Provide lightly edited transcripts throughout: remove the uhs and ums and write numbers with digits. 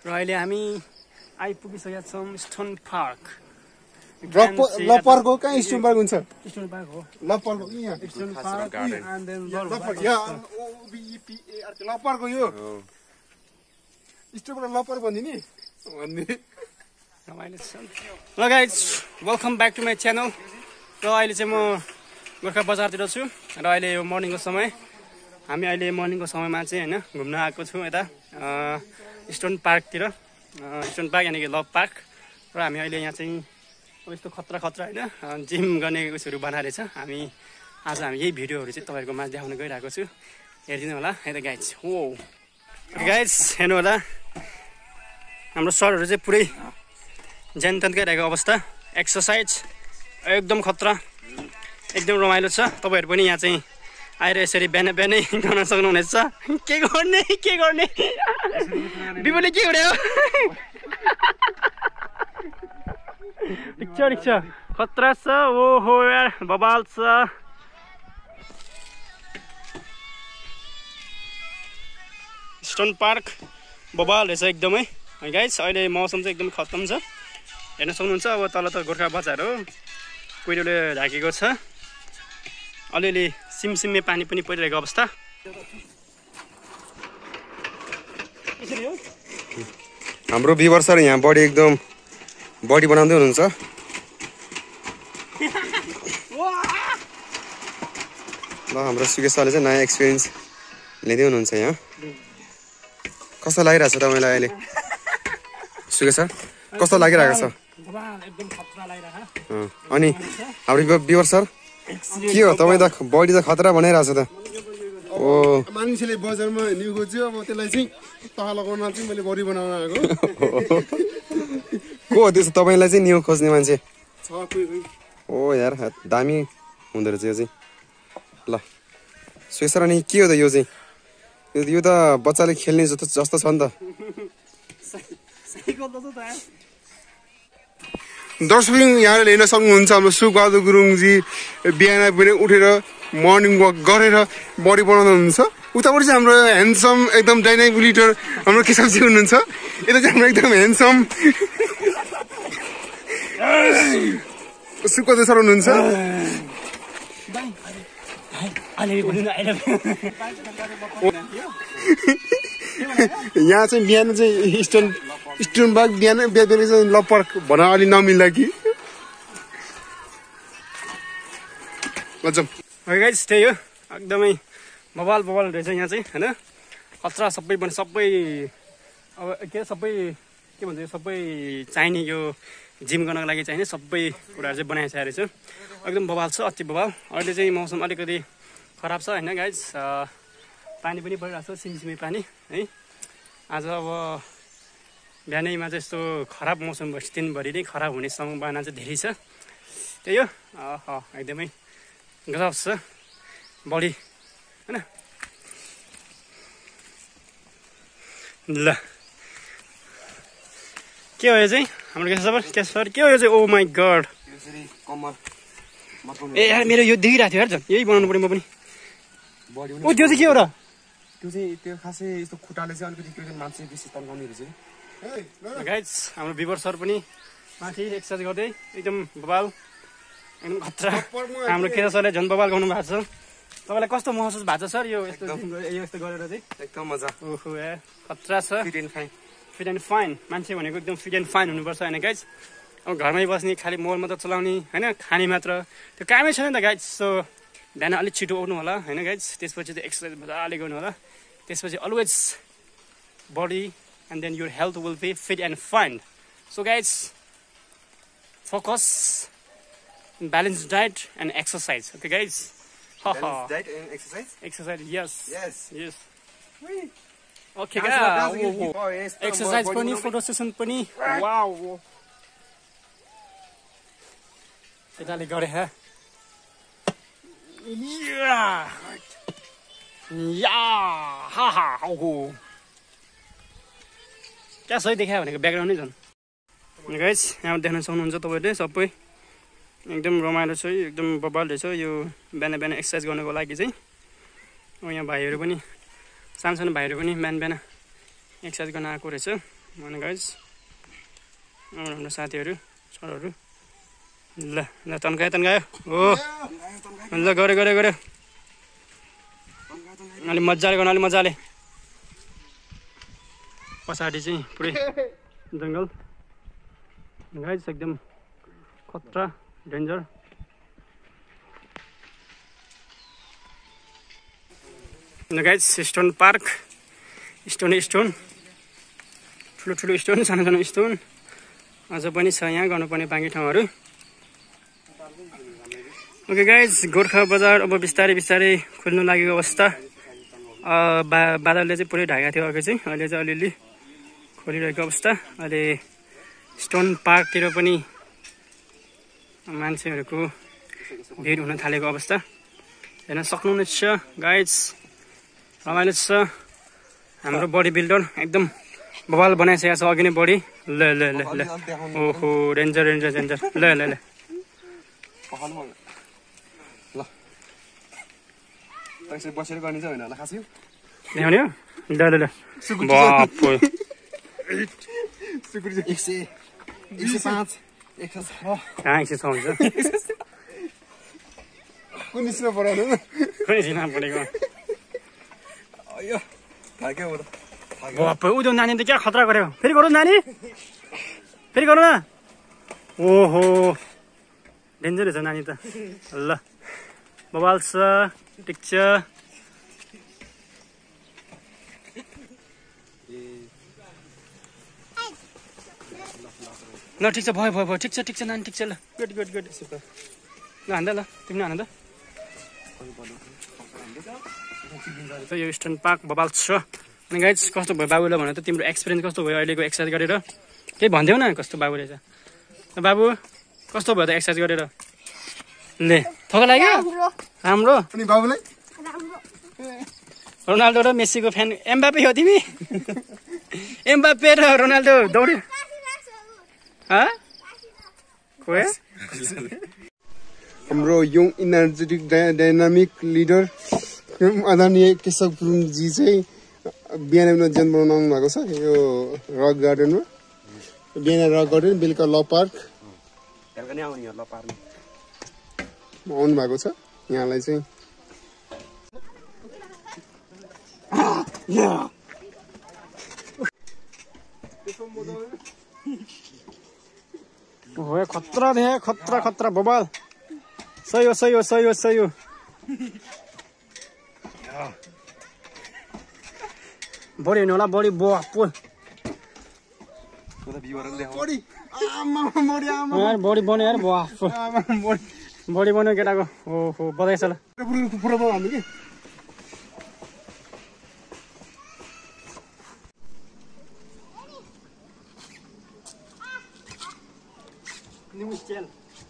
र अहिले हामी आइपुगिसकेका छौँ स्टोन पार्क। लपरको कहाँ स्टोन पार्क हुन्छ? स्टोन पार्क हो। लपरको यहाँ stone park and then Lapar यहाँ OBEPAR लपरको यो स्टोन लपर भन्दिनी भन्ने रमाइलो छ। ल guys welcome back to my channel. र अहिले चाहिँ म गोर्खा बजारतिर छु र अहिले यो मर्निङको समय हामी अहिले मर्निङको समयमा चाहिँ होइन घुम्न आएको छौँ यता स्टोन पार्कतिर। स्टोन पार्क यानि कि लभ पार्क। र हामी अहिले यहाँ चाहिँ अब यस्तो खतरा होइन जिम गर्ने उसहरू बनाएर छ। आज हामी यही भिडियोहरू चाहिँ तपाईँहरूको माझ देखाउन गइरहेको छु। हेरिदिनु होला है त गाइज। हो गाइज हेर्नु होला हाम्रो सरहरू चाहिँ पुरै ज्यानतन गरिरहेको अवस्था। एक्सर्साइज एकदम खतरा एकदम रमाइलो छ। तपाईँहरू पनि यहाँ चाहिँ आएर यसरी बिहान बिहानै गर्न सक्नुहुनेछ। के गर्ने बिबुले के उड्यो रिक्सा खतरा छ। ओहो यार बबाल छ। स्टोन पार्क बबाल रहेछ एकदमै है गाइस। अहिले मौसम चाहिँ एकदम खत्तम छ हेर्न सक्नुहुन्छ। अब तल त गोर्खा बजार हो, कुहिरोले ढाकेको छ। अलिअलि सिमसिमे पानी पनि परिरहेको अवस्था। हाम्रो बिवर सर यहाँ बडी बनाउँदै हुनुहुन्छ। ल हाम्रो सुकेश सरले चाहिँ नयाँ एक्सपिरियन्स लिँदै हुनुहुन्छ यहाँ। कस्तो लागिरहेको छ तपाईँलाई अहिले सुकेश सर? कस्तो लागिरहेको छ? अनि हाम्रो बिवर सर के हो तपाईँ त बडी त खतरा बनाइरहेको छ त। ओ मानिसले बजारमा न्यु खोज्यो, अब त्यसलाई चाहिँ तह लगाउन चाहिँ मैले बडी बनाउन आएको। को हो त्यसो तपाईँलाई चाहिँ न्यु खोज्ने मान्छे? ओ यार दामी हुँदो रहेछ यो चाहिँ। ल सुकेश सर अनि के हो त यो चाहिँ? यो त बच्चाले खेल्ने जस्तो छ नि त। दर्शक यहाँले हेर्न सक्नुहुन्छ हाम्रो सुबहादुर गुरुङजी बिहान बिहान उठेर मर्निङ वक गरेर बडी बनाउनुहुन्छ। उतापट्टि चाहिँ हाम्रो ह्यान्डसम एकदम डाइनामिक लिडर हाम्रो केशवजी हुनुहुन्छ। यता चाहिँ हाम्रो एकदम ह्यान्डसम सुबहादुर सर हुनुहुन्छ। यहाँ चाहिँ बिहान चाहिँ स्टोन पार्क बिहान चाहिँ लभ पार्क भन अलि नमिल्दा कि गाइस त्यही हो एकदमै बबाल रहेछ यहाँ चाहिँ होइन। खतरा सबै अब के भन्छ सबै चाहिने यो जिम गर्नको लागि चाहिने सबै कुराहरू चाहिँ बनाइसकेको रहेछ। एकदम बबाल छ अति बबाल। अहिले चाहिँ मौसम अलिकति खराब छ होइन गाइस। पानी पनि परिरहेको छ सिमसिमे पानी है। आज अब बिहानैमा चाहिँ यस्तो खराब मौसम भएपछि दिनभरि नै खराब हुने सम्भावना चाहिँ धेरै छ। त्यही हो एकदमै गजब छ बडी होइन। ल के हो यो चाहिँ हाम्रो केशव के हो यो चाहिँ? ओ माई गड ए यार मेरो यो देखिरहेको थियो यार झन् यही बनाउनु पऱ्यो म पनि। ओ त्यो चाहिँ के हो र? त्यो खासै यस्तो खुट्टाले चाहिँ अलिकति मान्छे बेसी तन्काउने रहेछ। गाइज हाम्रो बिबर सर पनि माथि एक्सर्साइज गर्दै एकदम बबाल एकदम खतरा। हाम्रो केशव सरले झन् बबाल गर्नु भएको छ। तपाईँलाई कस्तो महसुस भएको छ सर यो यस्तो गरेर चाहिँ? एकदम मजा। ओहो यार खतरा छ। फिट एन्ड फाइन मान्छे भनेको एकदम फिट एन्ड फाइन हुनुपर्छ होइन गाइज। अब घरमै बस्ने खालि मोबाइल मात्र चलाउने होइन खाने मात्र त्यो कामै छैन नि त गाइज। सो बिहान अलिक छिटो उठ्नु होला होइन गाइज। त्यसपछि चाहिँ एक्सर्साइज मजाले गर्नु होला। त्यसपछि always buddy and then your health will be fit and fine. So guys, focus on balanced diet and exercise. Okay guys? Balanced diet and exercise? Exercise, yes. Yes. Okay guys. Exercise pani, photo session pani. Wow. Let's go here. Yeah. Haha. Oh. क्या सही देखायो भनेको background नै झन् guys. यहाँ देख्न सक्नुहुन्छ तपाईँले सबै एकदम रमाइलो छ एकदम बबाल रहेछ यो बिहान एक्सर्साइज गर्नको लागि चाहिँ। यहाँ भाइहरू पनि सानो भाइहरू पनि बिहान एक्सर्साइज गर्न आएको रहेछ। अनि गाइज हाम्रो साथीहरू सरहरू ल ल तन्कायो हो ल गऱ्यो अलि मजाले गर्नु अलि मजाले पछाडि चाहिँ पुरै जङ्गल गाइज एकदम खतरा danger guys stone park stone ठुलो स्टोन सानो स्टोन अझ पनि छ यहाँ गर्नुपर्ने बाँकी ठाउँहरू ओके गाइज गोर्खा बजार अब बिस्तारै खुल्नु लागेको अवस्था बादलले चाहिँ पुरै ढाकेको थियो अघि चाहिँ अहिले चाहिँ अलिअलि खोलिरहेको अवस्था अहिले स्टोन पार्कतिर पनि मान्छेहरूको भिड हुन थालेको अवस्था हेर्न सक्नुहुनेछ गाइज रमाइलो छ हाम्रो बडी बिल्डर एकदम बवाल बनाइसकेको छ अघि नै बडी ल ओहो डेन्जर ल बसेर गर्ने चाहिँ होइन होला खासै ल्याउने हो ल बाप 105 कहाँ 106 हुन्छ कुन स्कुलमा पढाउनु कुनै सिनमा पढेको अयो थाक्यो म त बाप उयो नानी त क्या खतरा गर्यो फेरि गरौँ नानी फेरि गरौँ न ओहो डेन्जर छ नानी त ल बवाल छ ठिक छ ल ठिक छ भयो ठिक छ नानी ठिक छ ल गुड ल हान्दा ल तिमी हान्दा त यो स्टोन पार्क बवाल छ अनि गाइज कस्तो भयो बाबुलाई भनेर त तिम्रो एक्सपिरियन्स कस्तो भयो अहिलेको एक्सर्साइज गरेर केही भनिदेऊ न कस्तो बाबु रहेछ बाबु कस्तो भयो त एक्सर्साइज गरेर ले थोका लाग्यो राम्रो अनि बाबुलाई रोनाल्डो र मेस्सीको फ्यान एम्बापे हो तिमी एम्बापे र रोनाल्डो दौड्यो हाम्रो यङ इनर्जेटिक डाइनामिक लिडर आदरणीय केशव गुरुङजी चाहिँ बिहान जन बनाउनु भएको छ यो रक गार्डनमा बिहान रक गार्डन बेलुका ल पार्क आउनु भएको छ यहाँलाई चाहिँ खतरा देखे खतरा बबाल सही हो बढी हेर्नु होला बढी बढी बन्यो यार बढी बन्यो केटाको ओहो बधाई छ ल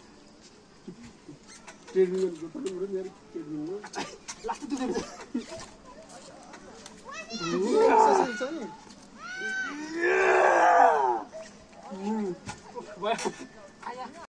लास्ट